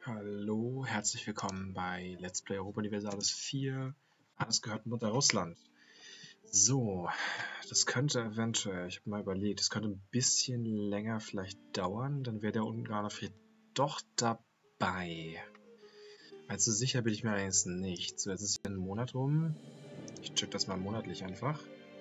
Hallo, herzlich willkommen bei Let's Play Europa Universalis 4. Alles gehört unter Russland. So, das könnte eventuell, ich habe mal überlegt, das könnte ein bisschen länger vielleicht dauern, dann wäre der Ungarer vielleicht doch dabei. Also sicher bin ich mir allerdings nicht. So, jetzt ist hier ein Monat rum. Ich check das mal monatlich einfach.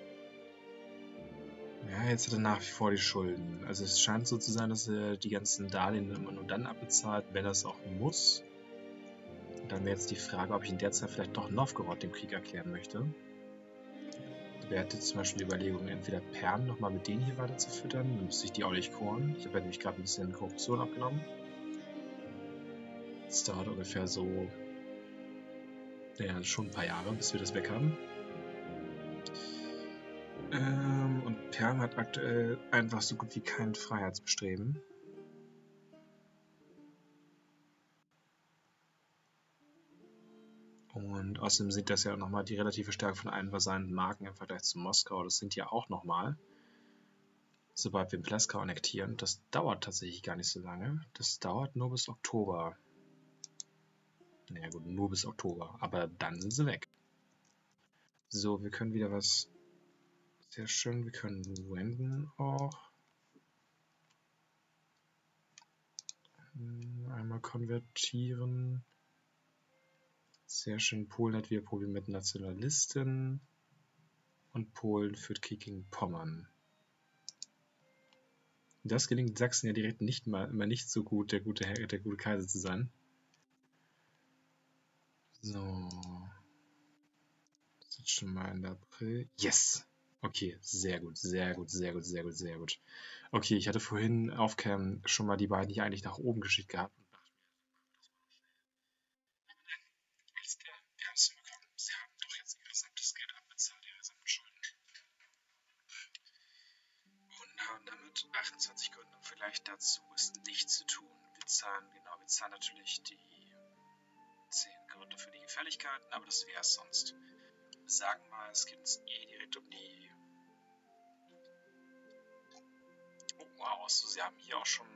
Ja, jetzt hat er nach wie vor die Schulden. Also es scheint so zu sein, dass er die ganzen Darlehen immer nur dann abbezahlt, wenn er es auch muss. Dann wäre jetzt die Frage, ob ich in der Zeit vielleicht doch Novgorod den Krieg erklären möchte. Wäre jetzt zum Beispiel die Überlegung, entweder Perm nochmal mit denen hier weiter zu füttern, dann müsste ich die auch nicht koren. Ich habe ja nämlich gerade ein bisschen Korruption abgenommen. Das dauert ungefähr so, ja, schon ein paar Jahre, bis wir das weg haben. Und Perm hat aktuell einfach so gut wie kein Freiheitsbestreben. Und außerdem sieht das ja nochmal die relative Stärke von allen versandten Marken im Vergleich zu Moskau. Das sind ja auch nochmal, sobald wir Pleskau annektieren. Das dauert tatsächlich gar nicht so lange. Das dauert nur bis Oktober. Naja gut, nur bis Oktober. Aber dann sind sie weg. So, wir können wieder was... Sehr schön, wir können wenden auch. Einmal konvertieren. Sehr schön, Polen hat wieder Probleme mit Nationalisten. Und Polen führt Krieg gegen Pommern. Das gelingt Sachsen ja direkt nicht mal immer nicht so gut, der gute Kaiser zu sein. So. Das ist jetzt schon mal Ende April. Yes! Okay, sehr gut, sehr gut, sehr gut, sehr gut, sehr gut. Okay, ich hatte vorhin auf Cam schon mal die beiden hier eigentlich nach oben geschickt gehabt. Alles klar, wir haben es hinbekommen. Sie haben doch jetzt ihr gesamtes Geld abbezahlt, ihre gesamten Schulden. Und haben damit 28 Gründe vielleicht dazu, es nicht zu tun. Wir zahlen natürlich die 10 Gründe für die Gefälligkeiten, aber das wäre es sonst. Wir sagen mal, es geht uns direkt um die... Oh wow, so, sie haben hier auch schon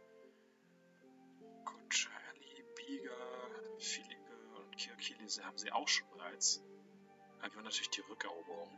Kochali, Biga, Philippe und Kirkilise haben sie auch schon bereits. Dann haben wir natürlich die Rückeroberung.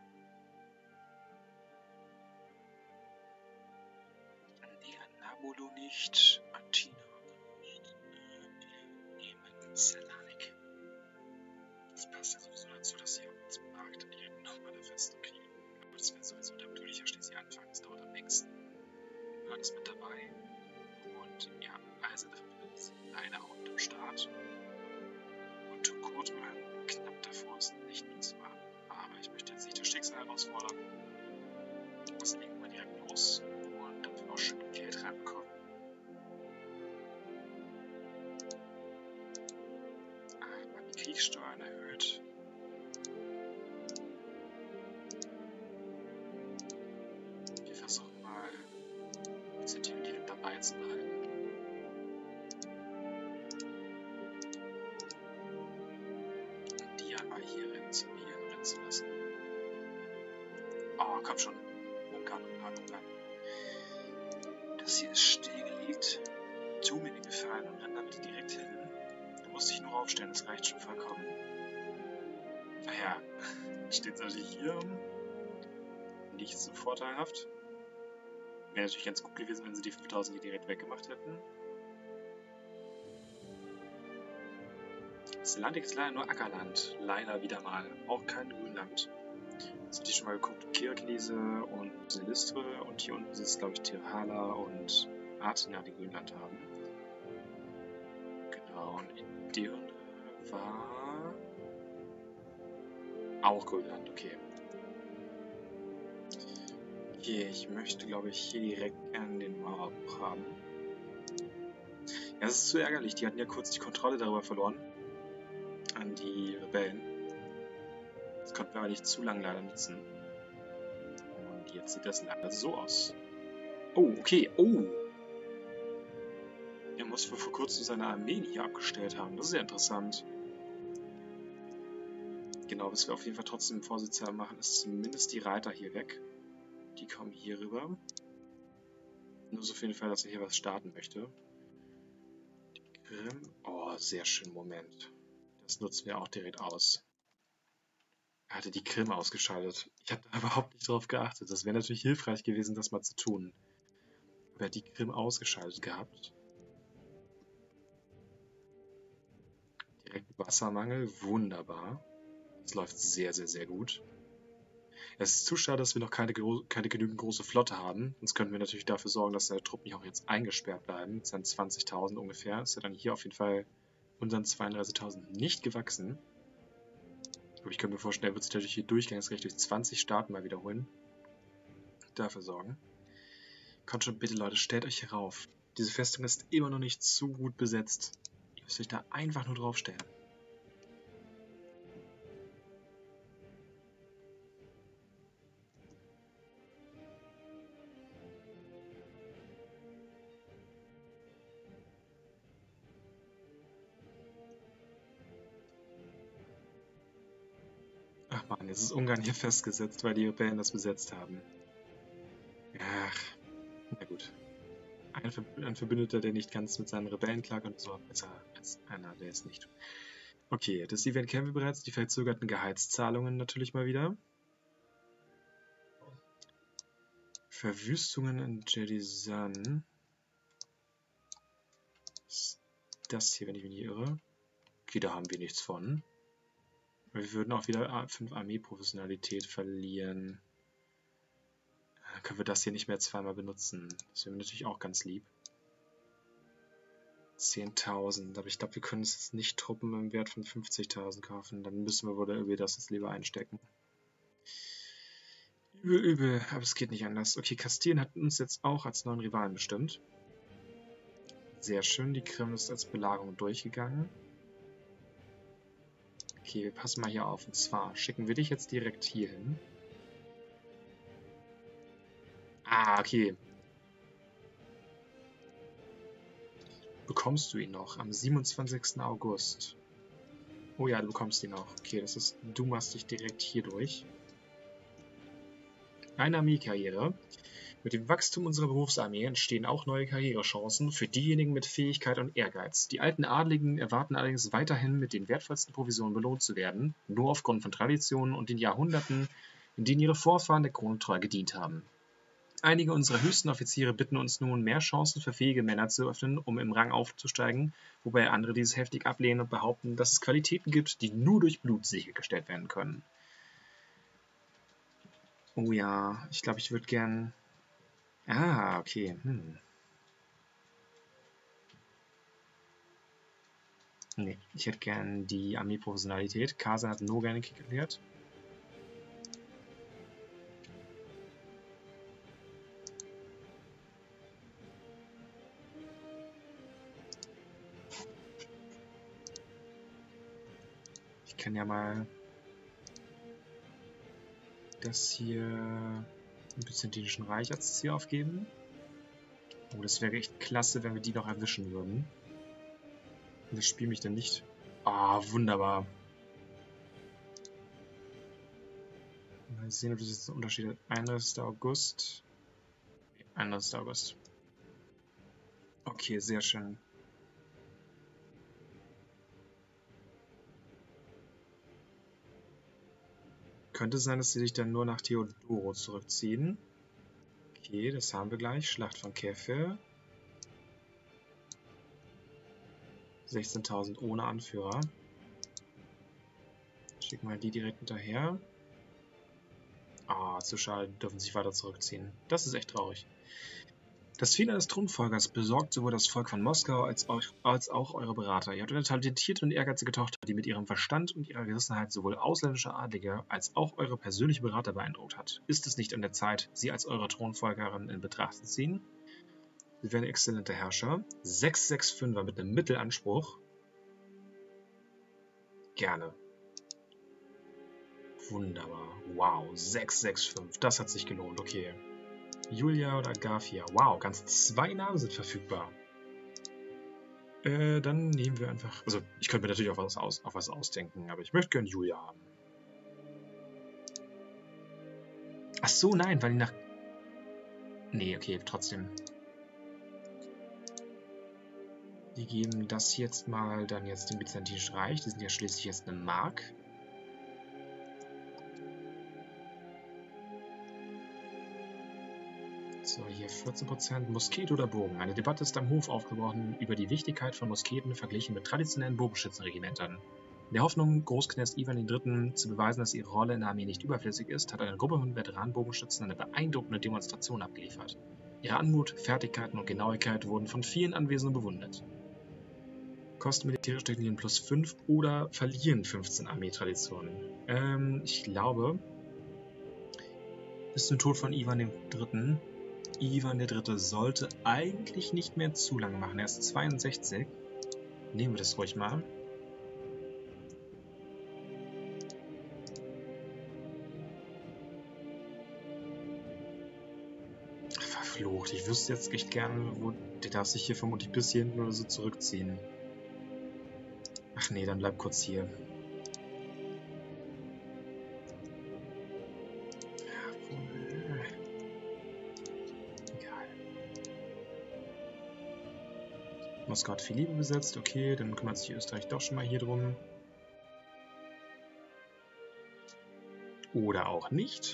Nabolo nicht, Atina nicht, nehmen Selanik. Das passt ja sowieso dazu, dass sie auf uns Markt direkt nochmal eine Festung kriegen. Aber das wäre sowieso der natürliche schließlich Anfang, das dauert am längsten. Hört ist mit dabei. Und ja, Eiserne ist leider auch mit dem Start. Und Tukot knapp davor ist nicht nutzbar. Aber ich möchte jetzt nicht das Schicksal herausfordern. Das legen wir direkt los. Und damit wir auch schön Geld reinbekommen. Die Kriegssteuern erhöht. Wir versuchen mal, diese Dividenden dabei zu behalten. Und die einmal hier rennen zu lassen. Oh, komm schon. Ungarn. Das hier ist stillgelegt. Tu mir den Gefallen und renn damit direkt hin. Du musst dich nur aufstellen, das reicht schon vollkommen. Naja, steht es natürlich hier nicht so vorteilhaft. Wäre natürlich ganz gut gewesen, wenn sie die 5000 hier direkt weggemacht hätten. Selantik ist leider nur Ackerland. Leider wieder mal. Auch kein Grünland. Jetzt hatte ich schon mal geguckt, Kirkilise und Silistre. Und hier unten ist, glaube ich, Tirhala und Athena, die Grünland haben. Genau, und Edirne war auch Grünland, okay. Okay, ich möchte, glaube ich, hier direkt gerne den Mauerbruch haben. Ja, das ist zu ärgerlich. Die hatten ja kurz die Kontrolle darüber verloren. An die Rebellen. Das konnten wir aber nicht zu lange leider nutzen. Und jetzt sieht das leider so aus. Oh, okay. Oh! Er muss vor kurzem seine Armeen hier abgestellt haben. Das ist ja interessant. Genau, was wir auf jeden Fall trotzdem vorsichtshalber machen, ist zumindest die Reiter hier weg. Die kommen hier rüber. Nur so für den Fall, dass er hier was starten möchte. Die Oh, sehr schön, Moment. Das nutzen wir auch direkt aus. Er hatte die Krim ausgeschaltet. Ich habe da überhaupt nicht drauf geachtet. Das wäre natürlich hilfreich gewesen, das mal zu tun. Aber er hat die Krim ausgeschaltet gehabt. Direkt Wassermangel, wunderbar. Das läuft sehr, sehr, sehr gut. Es ist zu schade, dass wir noch keine genügend große Flotte haben. Sonst könnten wir natürlich dafür sorgen, dass seine Truppen hier auch jetzt eingesperrt bleiben. Mit seinen 20.000 ungefähr. Ist ja dann hier auf jeden Fall unseren 32.000 nicht gewachsen. Aber ich könnte mir vorstellen, er wird sich natürlich hier durchgangsrecht durch 20 Staaten mal wiederholen. Dafür sorgen. Kommt schon bitte, Leute, stellt euch hier rauf. Diese Festung ist immer noch nicht zu gut besetzt. Ihr müsst euch da einfach nur draufstellen. Ach man, jetzt ist Ungarn hier festgesetzt, weil die Rebellen das besetzt haben. Ach, na gut. Ein Verbündeter, der nicht ganz mit seinen Rebellen klarkommt, so besser als einer, der es nicht tut. Okay, das Event kennen wir bereits. Die verzögerten Gehaltszahlungen natürlich mal wieder. Verwüstungen in Jedizan. Das hier, wenn ich mich nicht irre. Okay, da haben wir nichts von. Wir würden auch wieder 5 Armee-Professionalität verlieren. Dann können wir das hier nicht mehr zweimal benutzen. Das wäre natürlich auch ganz lieb. 10.000, aber ich glaube, wir können es jetzt nicht Truppen im Wert von 50.000 kaufen. Dann müssen wir wohl irgendwie das jetzt lieber einstecken. Übel, übel, aber es geht nicht anders. Okay, Kastilien hat uns jetzt auch als neuen Rivalen bestimmt. Sehr schön, die Krim ist als Belagerung durchgegangen. Okay, wir passen mal hier auf. Und zwar schicken wir dich jetzt direkt hier hin. Ah, okay. Bekommst du ihn noch am 27. August. Oh ja, du bekommst ihn noch. Okay, das ist, du machst dich direkt hier durch. Eine Armeekarriere. Mit dem Wachstum unserer Berufsarmee entstehen auch neue Karrierechancen für diejenigen mit Fähigkeit und Ehrgeiz. Die alten Adligen erwarten allerdings weiterhin mit den wertvollsten Provisionen belohnt zu werden, nur aufgrund von Traditionen und den Jahrhunderten, in denen ihre Vorfahren der Krone treu gedient haben. Einige unserer höchsten Offiziere bitten uns nun, mehr Chancen für fähige Männer zu öffnen, um im Rang aufzusteigen, wobei andere dieses heftig ablehnen und behaupten, dass es Qualitäten gibt, die nur durch Blut sichergestellt werden können. Oh ja, ich glaube, ich würde gern... Ah, okay. Nee, ich hätte gern die Armee-Professionalität. Kazan hat nur gerne Krieg erklärt. Ich kann ja mal das hier im Byzantinischen Reich als Ziel aufgeben. Oh, das wäre echt klasse, wenn wir die noch erwischen würden. Das Spiel mich dann nicht... Ah, wunderbar. Mal sehen, ob das jetzt ein Unterschied hat. 31. August. 31. August. Okay, sehr schön. Könnte sein, dass sie sich dann nur nach Theodoro zurückziehen. Okay, das haben wir gleich. Schlacht von Kefir. 16.000 ohne Anführer. Schicken wir die direkt hinterher. Ah, zu schade, dürfen sich weiter zurückziehen. Das ist echt traurig. Das Fehler des Thronfolgers besorgt sowohl das Volk von Moskau als auch eure Berater. Ihr habt eine talentierte und ehrgeizige Tochter, die mit ihrem Verstand und ihrer Gerissenheit sowohl ausländische Adlige als auch eure persönliche Berater beeindruckt hat. Ist es nicht an der Zeit, sie als eure Thronfolgerin in Betracht zu ziehen? Sie wäre ein exzellenter Herrscher. 665er mit einem Mittelanspruch. Gerne. Wunderbar. Wow, 665. Das hat sich gelohnt. Okay. Julia oder Agafia. Wow, ganz 2 Namen sind verfügbar. Dann nehmen wir einfach... Also, ich könnte mir natürlich auf was ausdenken, aber ich möchte gerne Julia haben. Ach so, nein, weil die nach... Nee, okay, trotzdem. Die geben das jetzt mal dann jetzt dem Byzantinischen Reich. Die sind ja schließlich jetzt eine Mark. So, hier 14%. Musket oder Bogen? Eine Debatte ist am Hof aufgebrochen über die Wichtigkeit von Musketen verglichen mit traditionellen Bogenschützenregimentern. In der Hoffnung, Großknecht Ivan III. Zu beweisen, dass ihre Rolle in der Armee nicht überflüssig ist, hat eine Gruppe von Veteranenbogenschützen eine beeindruckende Demonstration abgeliefert. Ihre Anmut, Fertigkeiten und Genauigkeit wurden von vielen Anwesenden bewundert. Kosten militärische Technologien plus 5 oder verlieren 15 Armeetraditionen. Ich glaube, bis zum Tod von Ivan III. Ivan III. Sollte eigentlich nicht mehr zu lange machen. Er ist 62. Nehmen wir das ruhig mal. Verflucht. Ich wüsste jetzt echt gerne, wo der darf sich hier vermutlich bis hier hinten oder so zurückziehen. Ach nee, dann bleib kurz hier. Egal. Moskau hat Philippe besetzt. Okay, dann kümmert sich Österreich doch schon mal hier drum. Oder auch nicht.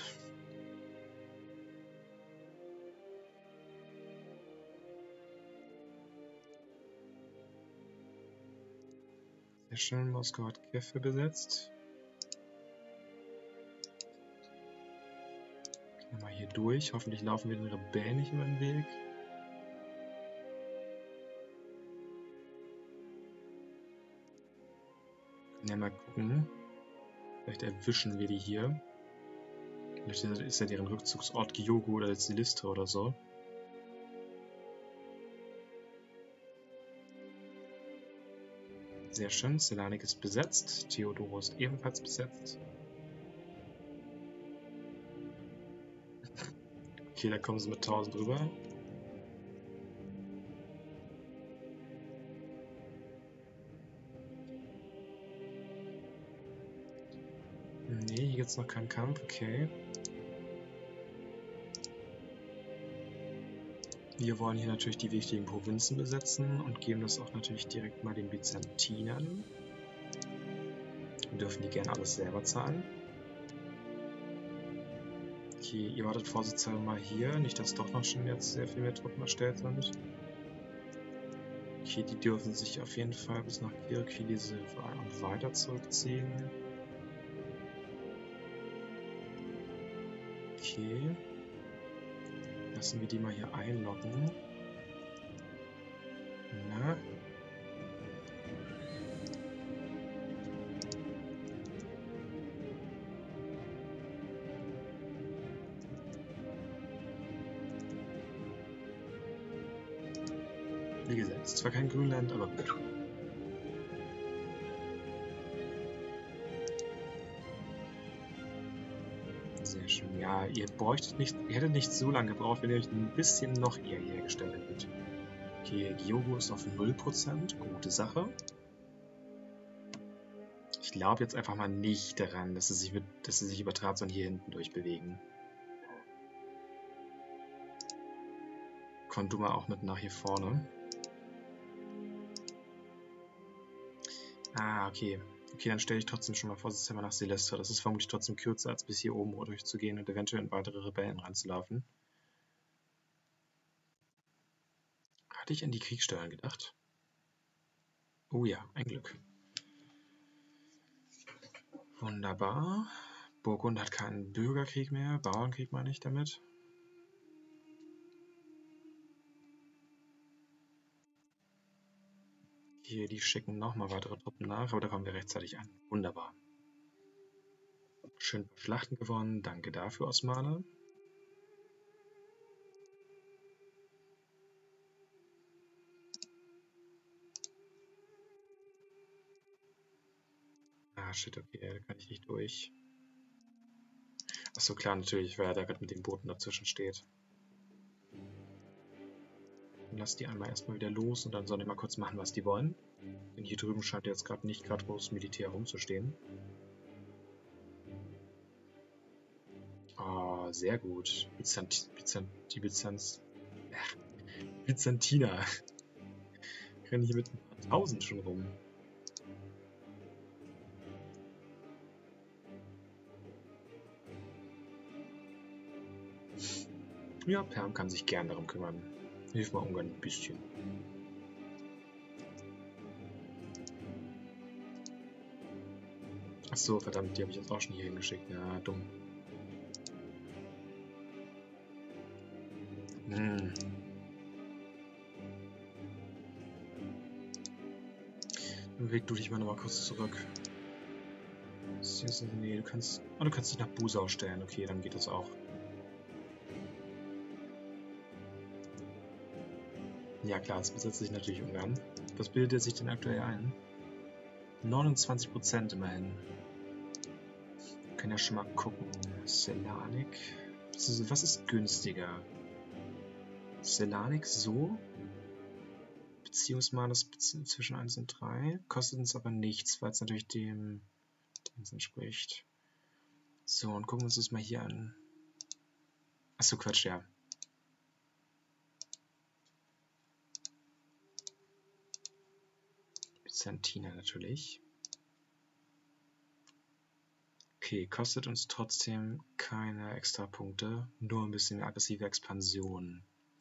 Sehr schön, Moskau hat Kiew besetzt. Gehen wir mal hier durch. Hoffentlich laufen wir den Rebellen nicht über den Weg. Können ja mal gucken. Vielleicht erwischen wir die hier. Vielleicht ist ja deren Rückzugsort Gyogo oder Silistra oder so. Sehr schön, Selanik ist besetzt. Theodoro ist ebenfalls besetzt. Okay, da kommen sie mit 1000 rüber. Nee, hier gibt es noch keinen Kampf, okay. Wir wollen hier natürlich die wichtigen Provinzen besetzen und geben das auch natürlich direkt mal den Byzantinern. Wir dürfen die gerne alles selber zahlen. Okay, ihr wartet vorsichtshalber mal hier, nicht dass doch noch schon jetzt sehr viel mehr Truppen erstellt sind. Okay, die dürfen sich auf jeden Fall bis nach Kirkilise und weiter zurückziehen. Okay. Lassen wir die mal hier einloggen. Na? Wie gesagt, zwar kein Grünland, aber gut. Sehr schön. Ja, ihr hättet nicht so lange gebraucht, wenn ihr euch ein bisschen noch eher hergestellt hättet. Okay, Gyogo ist auf 0%. Gute Sache. Ich glaube jetzt einfach mal nicht daran, dass sie sich über Trarzon hier hinten durchbewegen. Komm du mal auch mit nach hier vorne. Ah, okay. Okay, dann stelle ich trotzdem schon mal vorsichtshalber nach Silistra. Das ist vermutlich trotzdem kürzer, als bis hier oben durchzugehen und eventuell in weitere Rebellen ranzulaufen. Hatte ich an die Kriegssteuern gedacht? Oh ja, ein Glück. Wunderbar. Burgund hat keinen Bürgerkrieg mehr. Bauernkrieg meine ich damit. Hier, die schicken nochmal weitere Truppen nach, aber da kommen wir rechtzeitig an. Wunderbar. Schön Schlachten gewonnen. Danke dafür, Osmane. Ah, shit, okay, da kann ich nicht durch. Achso, klar, natürlich, weil er da gerade mit den Booten dazwischen steht. Dann lass die einmal erstmal wieder los und dann sollen die mal kurz machen, was die wollen. Denn hier drüben scheint jetzt gerade nicht gerade groß Militär rumzustehen. Oh, sehr gut. Byzantiner Ich renne hier mit ein paar Tausend schon rum. Ja, Perm kann sich gern darum kümmern. Hilf mal Ungarn ein bisschen. Achso, verdammt, die habe ich jetzt auch schon hier hingeschickt. Ja, dumm. Beweg du dich mal nochmal kurz zurück. Nee, du kannst dich nach Busau stellen. Okay, dann geht das auch. Ja klar, jetzt besetzt sich natürlich Ungarn. Was bildet er sich denn aktuell ein? 29% immerhin. Wir können ja schon mal gucken. Selanik. Was ist günstiger? Selanik so? Beziehungsmalus zwischen 1 und 3. Kostet uns aber nichts, weil es natürlich dem entspricht. So, und gucken wir uns das mal hier an. Achso, Quatsch, ja. Byzantiner natürlich. Okay, kostet uns trotzdem keine extra Punkte, nur ein bisschen aggressive Expansion.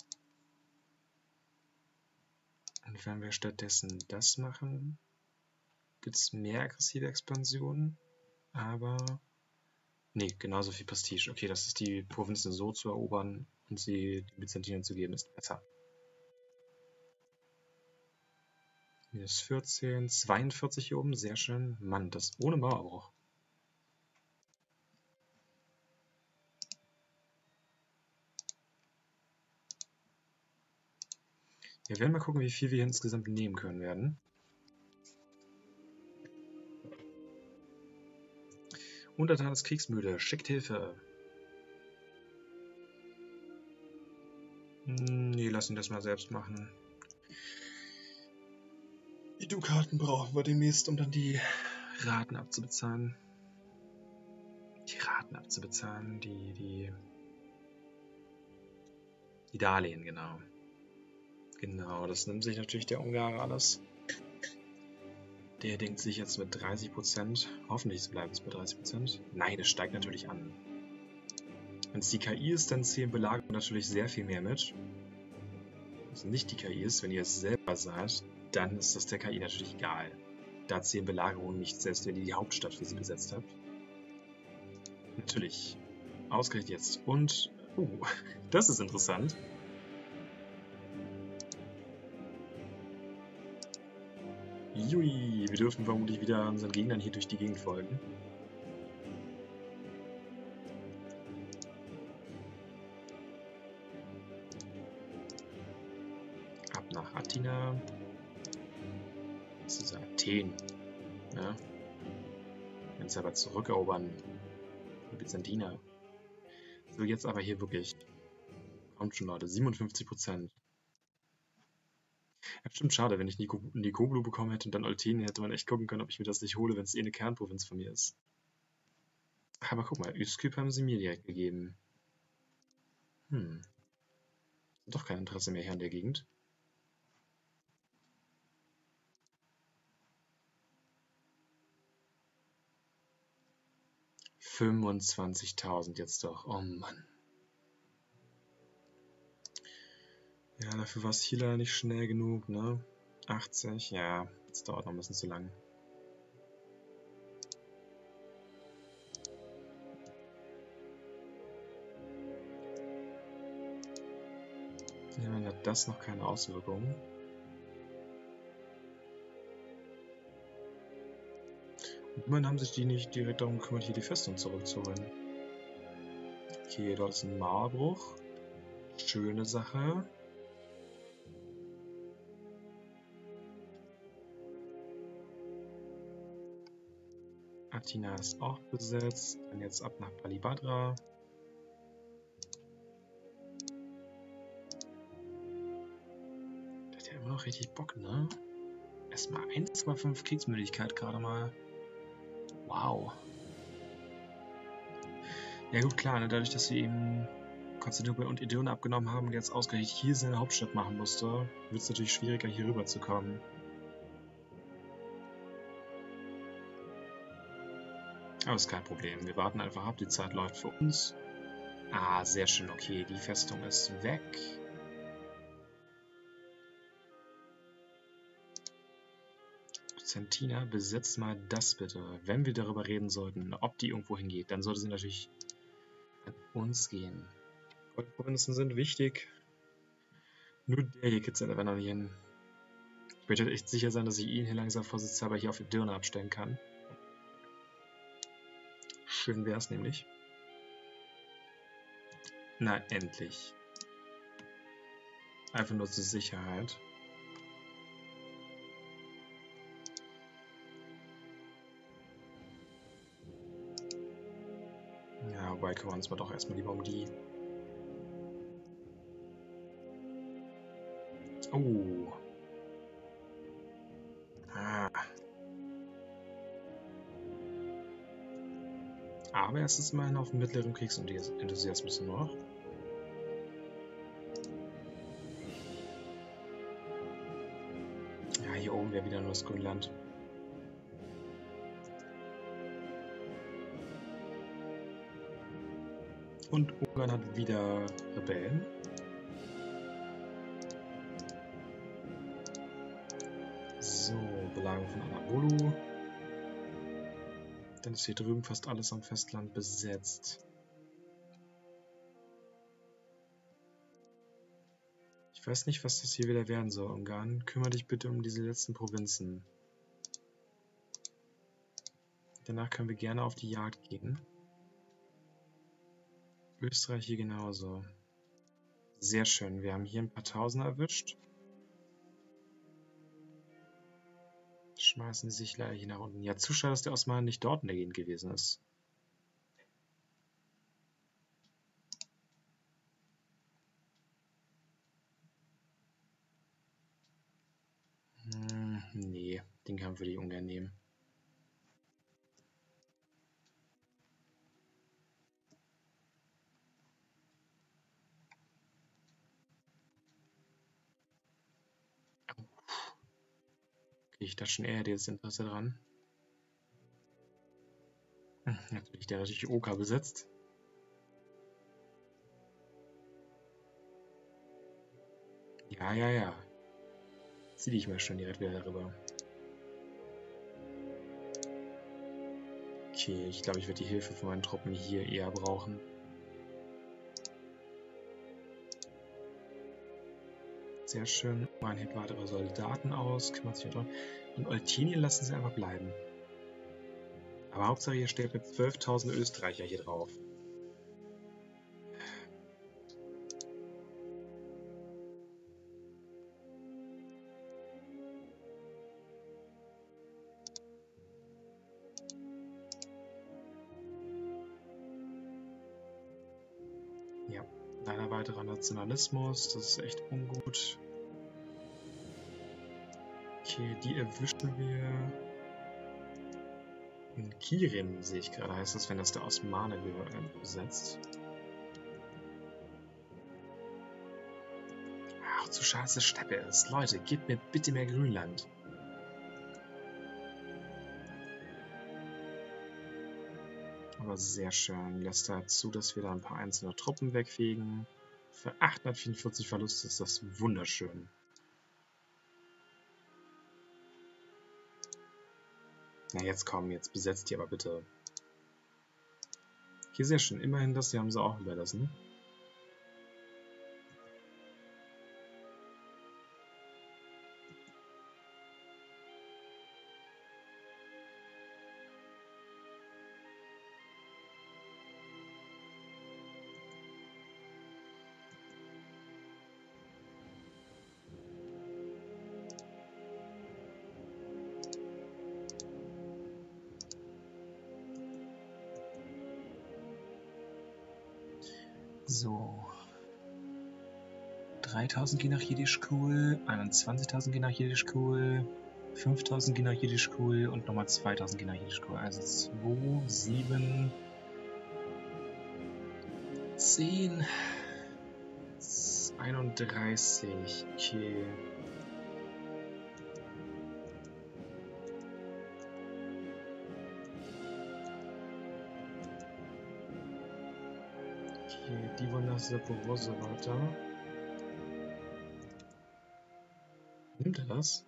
Und wenn wir stattdessen das machen, gibt es mehr aggressive Expansion, aber nee, genauso viel Prestige. Okay, das ist die Provinzen so zu erobern und sie den Byzantinern zu geben, ist besser. Minus 14, 42 hier oben, sehr schön. Mann, das ohne Mauerbruch. Wir werden mal gucken, wie viel wir hier insgesamt nehmen können werden. Untertan ist kriegsmüde, schickt Hilfe. Nee, lass ihn das mal selbst machen. Die Dukaten brauchen wir demnächst, um dann die Raten abzubezahlen. Die Darlehen, genau. Genau, das nimmt sich natürlich der Ungar alles. Der denkt sich jetzt mit 30%, hoffentlich bleibt es bei 30%. Nein, es steigt natürlich an. Wenn es die KI ist, dann zählen Belagerungen natürlich sehr viel mehr mit. Wenn es nicht die KI ist, wenn ihr es selber seid, dann ist das der KI natürlich egal. Da zählen Belagerungen nicht, selbst wenn ihr die Hauptstadt für sie besetzt habt. Natürlich. Ausgerechnet jetzt. Und, das ist interessant. Jui, wir dürfen vermutlich wieder unseren Gegnern hier durch die Gegend folgen. Ab nach Atina. Das ist Athen. Ja. Wenn es aber zurückerobern. Die Byzantiner. So, jetzt aber hier wirklich. Kommt schon, Leute. 57%. Ja, stimmt, schade, wenn ich Nikoblu bekommen hätte und dann Olteni, hätte man echt gucken können, ob ich mir das nicht hole, wenn es eh eine Kernprovinz von mir ist. Aber guck mal, Üsküp haben sie mir direkt gegeben. Doch kein Interesse mehr hier in der Gegend. $25.000 jetzt doch. Oh Mann. Ja, dafür war es hier leider nicht schnell genug, ne? 80, ja, das dauert noch ein bisschen zu lang. Ja, dann hat das noch keine Auswirkungen. Und immerhin haben sich die nicht direkt darum gekümmert, hier die Festung zurückzuholen. Okay, dort ist ein Mauerbruch. Schöne Sache. Atina ist auch besetzt. Dann jetzt ab nach Balibadra. Der hat ja immer noch richtig Bock, ne? Erstmal 1,5 Kriegsmüdigkeit gerade mal. Wow. Ja gut, klar, ne? Dadurch, dass wir eben Konstantinopel und Edirne abgenommen haben und jetzt ausgerechnet hier seine Hauptstadt machen musste, wird es natürlich schwieriger, hier rüber zu kommen. Aber ist kein Problem. Wir warten einfach ab. Die Zeit läuft für uns. Ah, sehr schön. Okay, die Festung ist weg. Byzantina, besetzt mal das bitte. Wenn wir darüber reden sollten, ob die irgendwo hingeht, dann sollte sie natürlich an uns gehen. Goldprovinzen sind wichtig. Nur der hier kriegt seine Wanner nicht hin. Ich möchte echt sicher sein, dass ich ihn hier langsam vorsichtshalber hier auf Edirne abstellen kann. Schön wäre es nämlich. Na, endlich. Einfach nur zur Sicherheit. Ja, wobei kümmern wir uns mal doch erstmal lieber um die. Oh. Ah. Aber es ist immerhin auf mittlerem Kriegsenthusiasmus noch. Ja, hier oben wäre wieder nur das Grünland. Und Ungarn hat wieder Rebellen. So, Belagerung von Anadolu. Dann ist hier drüben fast alles am Festland besetzt. Ich weiß nicht, was das hier wieder werden soll, Ungarn. Kümmere dich bitte um diese letzten Provinzen. Danach können wir gerne auf die Jagd gehen. Österreich hier genauso. Sehr schön. Wir haben hier ein paar Tausender erwischt. Schmeißen sie sich leider hier nach unten. Ja, zu schade, dass der Osman nicht dort in der Gegend gewesen ist. Nee, den Kampf würde ich ungern nehmen. Okay, ich dachte schon, er hätte jetzt Interesse dran. Natürlich, der hat natürlich Oka besetzt. Ja, ja, ja. Zieh dich mal schon direkt wieder darüber. Okay, ich glaube, ich werde die Hilfe von meinen Truppen hier eher brauchen. Sehr schön. Man hebt weitere Soldaten aus, kümmert sich darum. Und Oltinien lassen sie einfach bleiben. Aber Hauptsache, hier steht mit 12.000 Österreicher hier drauf. Ja, leider weiterer Nationalismus, das ist echt ungut. Okay, die erwischen wir. In Kirin sehe ich gerade, heißt das, wenn das der Osmane besetzt. Ach, zu schade, dass es Steppe ist. Leute, gebt mir bitte mehr Grünland. Aber sehr schön. Lässt dazu, dass wir da ein paar einzelne Truppen wegfegen. Für 844 Verluste ist das wunderschön. Na jetzt komm, jetzt besetzt die aber bitte. Hier sehr schön. Immerhin das hier haben sie auch überlassen. So. 3.000 gehen nach Jiddisch-Cool, 21.000 gehen nach Jiddisch-Cool, 5.000 gehen nach Jiddisch-Cool und nochmal 2.000 gehen nach Jiddisch-Cool. Also 2, 7, 10. 31. Okay. Okay, die wollen nach Saporose weiter. Nimmt er das?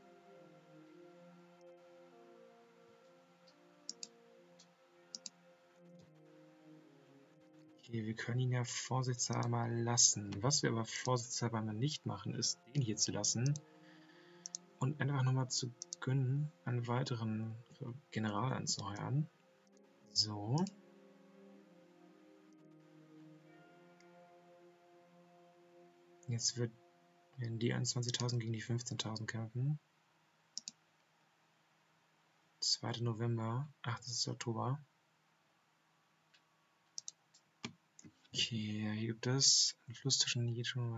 Okay, wir können ihn ja vorsichtshalber mal lassen. Was wir aber vorsichtshalber mal nicht machen, ist, den hier zu lassen und einfach nochmal zu gönnen, einen weiteren General anzuheuern. So. Jetzt werden die 21.000 gegen die 15.000 kämpfen. 2. November, 8. Oktober. Okay, hier gibt es einen Fluss zwischen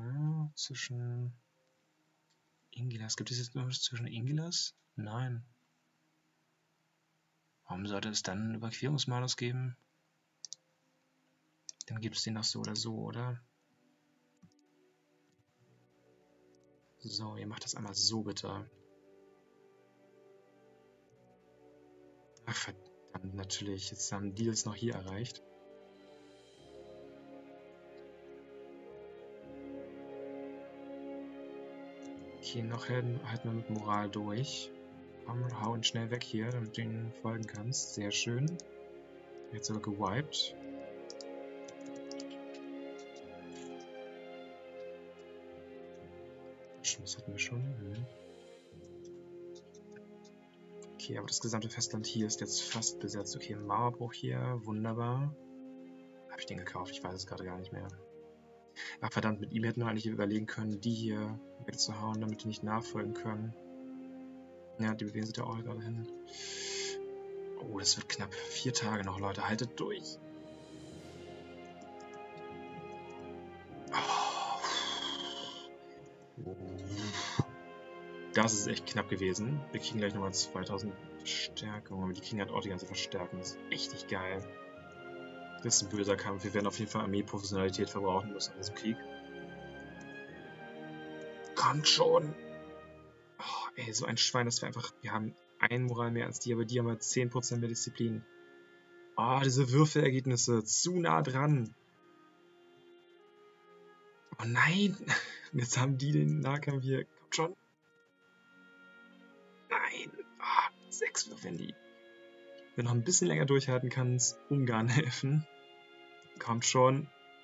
Ingilas. Gibt es jetzt noch was zwischen Ingilas? Nein. Warum sollte es dann einen Überquerungsmalus geben? Dann gibt es den noch so oder so, oder? So, ihr macht das einmal so bitte. Ach verdammt, natürlich. Jetzt haben die das noch hier erreicht. Okay, noch halten wir mit Moral durch. Komm, hau ihn schnell weg hier, damit du ihn folgen kannst. Sehr schön. Jetzt aber gewiped. Das hatten wir schon. Okay, aber das gesamte Festland hier ist jetzt fast besetzt. Okay, Mauerbruch hier, wunderbar. Habe ich den gekauft? Ich weiß es gerade gar nicht mehr. Ach verdammt, mit ihm hätten wir eigentlich überlegen können, die hier wegzuhauen, damit die nicht nachfolgen können. Ja, die bewegen sich da auch gerade hin. Oh, das wird knapp. 4 Tage noch, Leute. Haltet durch. Oh. Das ist echt knapp gewesen. Wir kriegen gleich nochmal 2000 Verstärkung. Aber die kriegen halt auch die ganze Verstärkung. Das ist echt nicht geil. Das ist ein böser Kampf. Wir werden auf jeden Fall Armee-Professionalität verbrauchen müssen in diesem Krieg. Kommt schon! Oh, ey, so ein Schwein, dass wir einfach... Wir haben ein Moral mehr als die, aber die haben halt 10% mehr Disziplin. Oh, diese Würfelergebnisse. Zu nah dran. Oh nein! Jetzt haben die den Nahkampf hier. Kommt schon! Nein! Ah, 6 Würfel, die. Wer noch ein bisschen länger durchhalten kann, es Ungarn helfen. Kommt schon.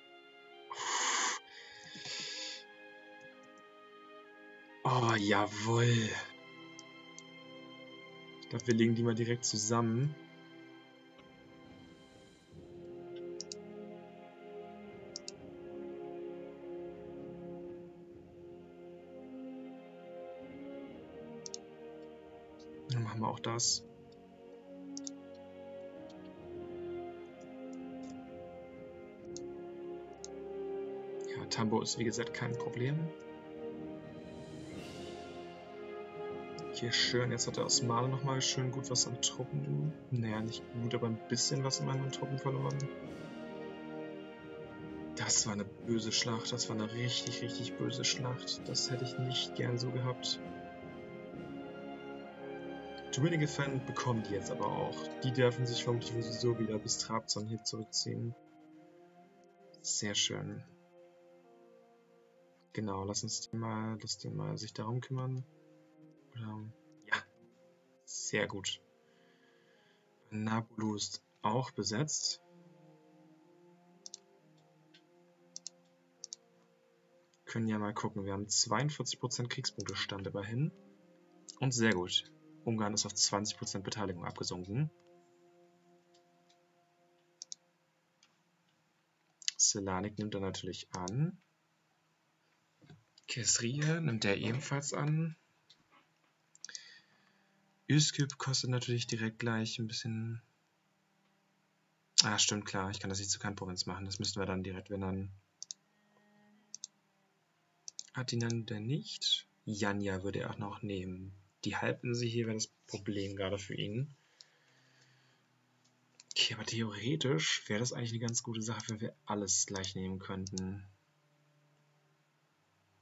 Oh, jawohl. Ich glaube, wir legen die mal direkt zusammen. Dann machen wir auch das. Ja, Tambo ist wie gesagt kein Problem. Hier schön, jetzt hat der Osmane nochmal schön gut was an Truppen. Naja, nicht gut, aber ein bisschen was in meinen Truppen verloren. Das war eine böse Schlacht, das war eine richtig, richtig böse Schlacht. Das hätte ich nicht gern so gehabt. Dwynige Fan bekommen die jetzt aber auch. Die dürfen sich vermutlich sowieso wieder bis Trabzon hier zurückziehen. Sehr schön. Genau, lass den mal sich darum kümmern. Ja, sehr gut. Nabulu ist auch besetzt. Können ja mal gucken. Wir haben 42% Kriegspunktestand immerhin. Und sehr gut. Ungarn ist auf 20% Beteiligung abgesunken. Selanik nimmt er natürlich an. Kesriye nimmt er ebenfalls an. Üsküp kostet natürlich direkt gleich ein bisschen... Ah, stimmt, klar. Ich kann das nicht zu Kantprovinz machen. Das müssten wir dann direkt, wenn dann... Atinan der nicht. Janja würde er auch noch nehmen. Die Halbinsel hier wäre das Problem gerade für ihn. Okay, aber theoretisch wäre das eigentlich eine ganz gute Sache, wenn wir alles gleich nehmen könnten.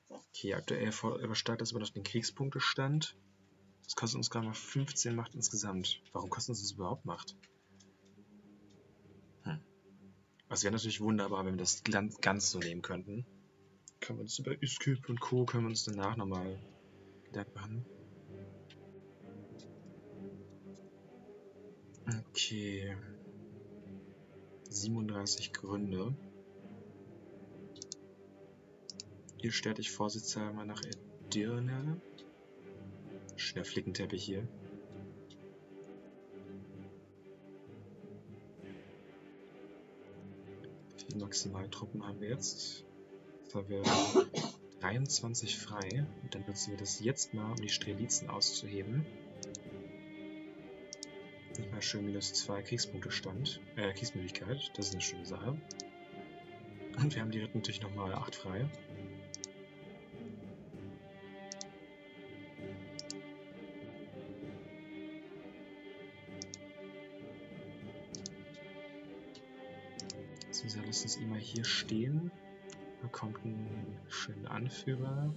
Okay, aktuell übersteigt das aber noch den Kriegspunktestand. Das kostet uns gerade mal 15 Macht insgesamt. Warum kostet uns das überhaupt Macht? Das wäre natürlich wunderbar, wenn wir das ganz so nehmen könnten. Können wir uns über Üsküp und Co. können wir uns danach nochmal Gedanken machen. Okay. 37 Gründe. Ihr stellt dich vorsichtshalber nach Edirne. Schöner Flickenteppich hier. Wie viele Maximaltruppen haben wir jetzt? Jetzt haben wir 23 frei. Und dann nutzen wir das jetzt mal, um die Strelizen auszuheben. Nicht mal schön -2 Kriegspunktestand. Kriegsmöglichkeit. Das ist eine schöne Sache. Und wir haben die Ritter natürlich nochmal 8 frei. So, lasst uns ihn mal hier stehen. Bekommt einen schönen Anführer.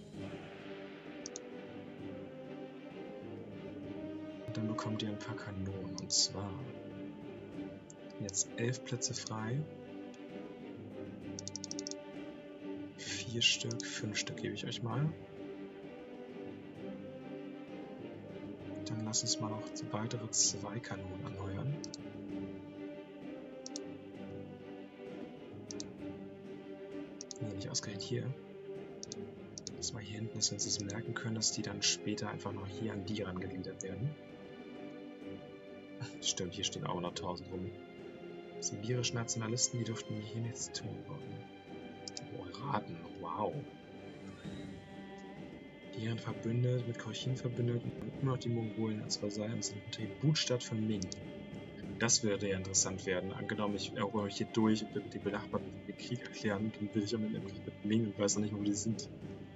Und dann bekommt ihr ein paar Kanonen. Und zwar jetzt 11 Plätze frei. 4 Stück, 5 Stück gebe ich euch mal. Dann lasst uns mal noch weitere 2 Kanonen anheuern. Nee, nicht ausgerechnet hier. Das mal hier hinten, dass wir uns das merken können, dass die dann später einfach noch hier an die rangegliedert werden. Stimmt, hier stehen auch noch 1000 rum. Sibirische Nationalisten, die durften hier nichts tun. Oh, Raten, wow. Deren verbündet, mit Kolchin verbündet und immer noch die Mongolen als Vasallen und sind Tributstadt von Ming. Das würde ja interessant werden. Angenommen, ich erober mich hier durch und will mit den Benachbarten den Krieg erklären, dann will ich am Ende im Krieg mit Ming und weiß noch nicht, wo die sind.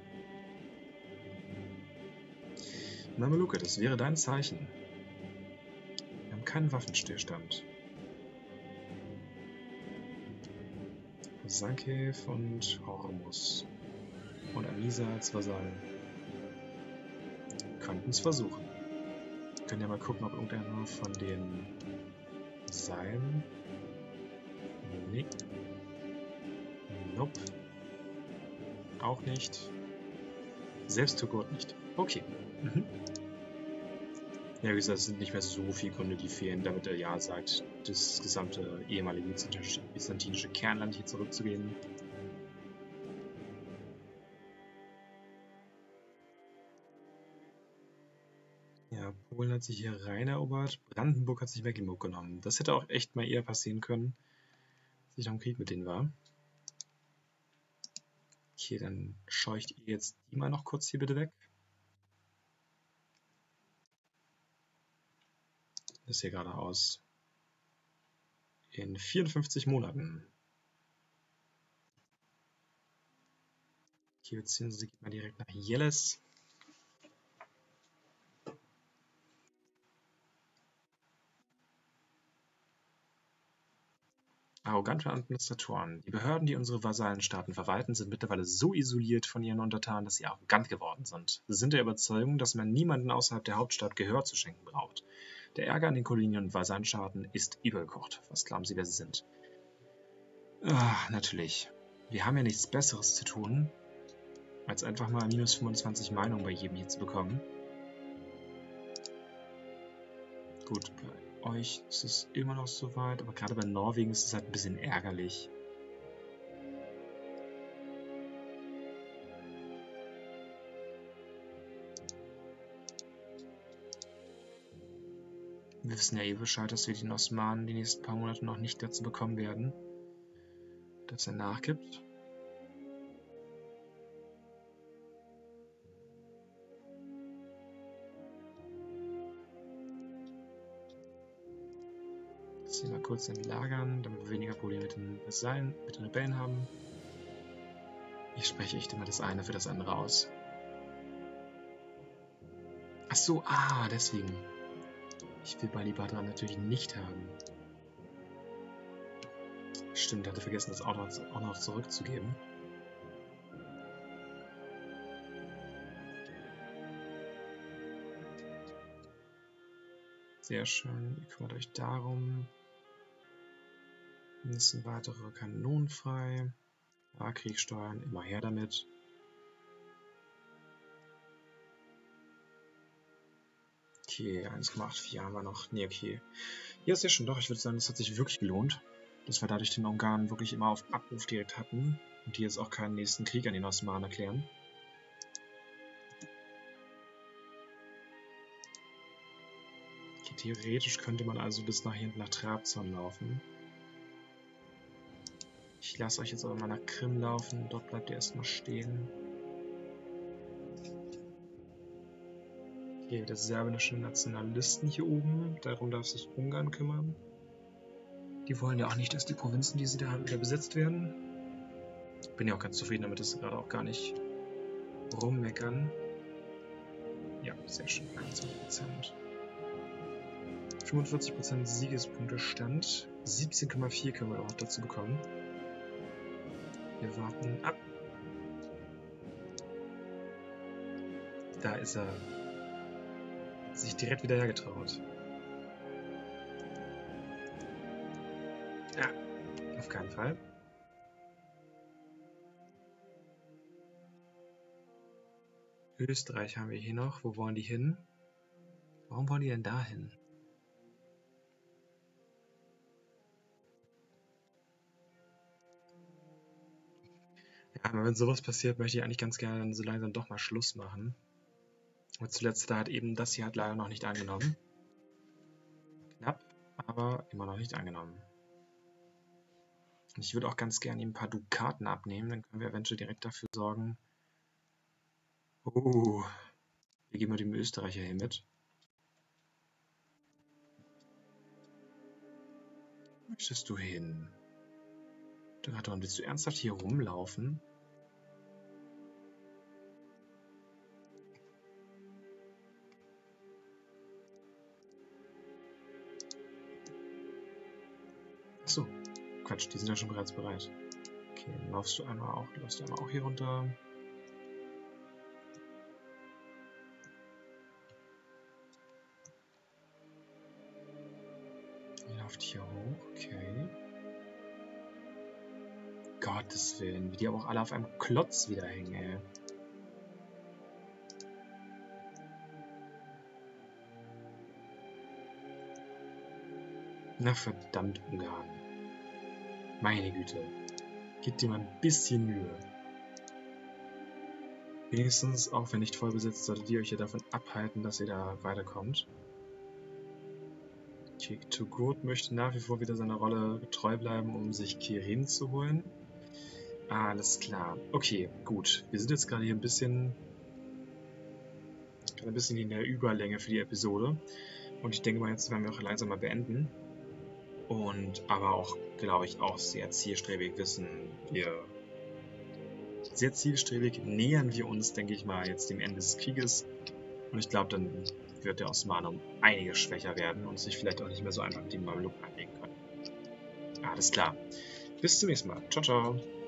Mameluke, das wäre dein Zeichen. Wir haben keinen Waffenstillstand. Sankev und Hormus. Und Amisa als Vasallen. Könnten es versuchen. Wir können ja mal gucken, ob irgendeiner von den Seilen. Nee. Nope. Auch nicht. Selbst Turgot nicht. Okay. Ja, wie gesagt, es sind nicht mehr so viele Gründe, die fehlen, damit er ja sagt, das gesamte ehemalige byzantinische Kernland hier zurückzugeben. Ja, Polen hat sich hier Rhein erobert, Brandenburg hat sich Mecklenburg genommen. Das hätte auch echt mal eher passieren können, als ich noch im Krieg mit denen war. Okay, dann scheucht ihr jetzt die mal noch kurz hier bitte weg. Das hier gerade aus. In 54 Monaten. Okay, beziehungsweise geht mal direkt nach Jelles. Arrogante Administratoren. Die Behörden, die unsere Vasallenstaaten verwalten, sind mittlerweile so isoliert von ihren Untertanen, dass sie arrogant geworden sind. Sie sind der Überzeugung, dass man niemanden außerhalb der Hauptstadt Gehör zu schenken braucht. Der Ärger an den Kolonien und Vasallenstaaten ist übergekocht. Was glauben Sie, wer sie sind? Natürlich. Wir haben ja nichts Besseres zu tun, als einfach mal minus 25 Meinungen bei jedem hier zu bekommen. Gut, bei euch ist es immer noch so weit, aber gerade bei Norwegen ist es halt ein bisschen ärgerlich. Wir wissen ja eh Bescheid, dass wir den Osmanen die nächsten paar Monate noch nicht dazu bekommen werden, dass er nachgibt. Jetzt hier mal kurz entlagern, damit wir weniger Probleme mit den Vasallen, mit den Rebellen haben. Ich spreche echt immer das eine für das andere aus. Ach so, deswegen. Ich will Balibadra natürlich nicht haben. Stimmt, hatte vergessen, das auch noch zurückzugeben. Sehr schön. Ihr kümmert euch darum. Nächsten weitere Kanonen frei. Ja, Krieg steuern, immer her damit. Okay, 1,84 haben wir noch. Ne, okay. Ja, sehr schön. Doch, ich würde sagen, das hat sich wirklich gelohnt, dass wir dadurch den Ungarn wirklich immer auf Abruf direkt hatten und die jetzt auch keinen nächsten Krieg an den Osmanen erklären. Okay, theoretisch könnte man also bis nach hinten nach Trabzon laufen. Ich lasse euch jetzt aber mal nach Krim laufen. Dort bleibt ihr erstmal stehen. Okay, der serbische Nationalisten hier oben. Darum darf sich Ungarn kümmern. Die wollen ja auch nicht, dass die Provinzen, die sie da haben, wieder besetzt werden. Bin ja auch ganz zufrieden damit, dass sie gerade auch gar nicht rummeckern. Ja, sehr schön. 21%. 45% Siegespunkte Stand. 17,4 können wir auch dazu bekommen. Wir warten ab. Da ist er. Sich direkt wieder hergetraut. Ja, auf keinen Fall. Österreich haben wir hier noch. Wo wollen die hin? Warum wollen die denn da hin? Ja, aber wenn sowas passiert, möchte ich eigentlich ganz gerne dann so langsam doch mal Schluss machen. Und zuletzt hat eben das hier leider noch nicht angenommen. Knapp, aber immer noch nicht angenommen. Und ich würde auch ganz gerne ihm ein paar Dukaten abnehmen, dann können wir eventuell direkt dafür sorgen. Oh, wir geben wir dem Österreicher hier mit. Wo möchtest du hin? Willst du ernsthaft hier rumlaufen? Achso, Quatsch, die sind ja schon bereits bereit. Okay, dann läufst du einmal auch hier runter. Ihr lauft hier hoch, okay. Gottes Willen, wie die aber auch alle auf einem Klotz wieder hängen, ey. Na verdammt, Ungarn. Meine Güte. Gebt dir mal ein bisschen Mühe. Wenigstens, auch wenn nicht voll besetzt, solltet ihr euch ja davon abhalten, dass ihr da weiterkommt. Okay, Togut möchte nach wie vor wieder seiner Rolle treu bleiben, um sich Kirin zu holen. Alles klar. Okay, gut. Wir sind jetzt gerade hier ein bisschen in der Überlänge für die Episode. Und ich denke mal, jetzt werden wir auch langsam mal beenden. Und aber auch, glaube ich, auch sehr zielstrebig wissen wir. Sehr zielstrebig nähern wir uns, denke ich mal, jetzt dem Ende des Krieges. Und ich glaube, dann wird der Osmanen um einiges schwächer werden und sich vielleicht auch nicht mehr so einfach mit den Mamluken anlegen können. Alles klar. Bis zum nächsten Mal. Ciao, ciao.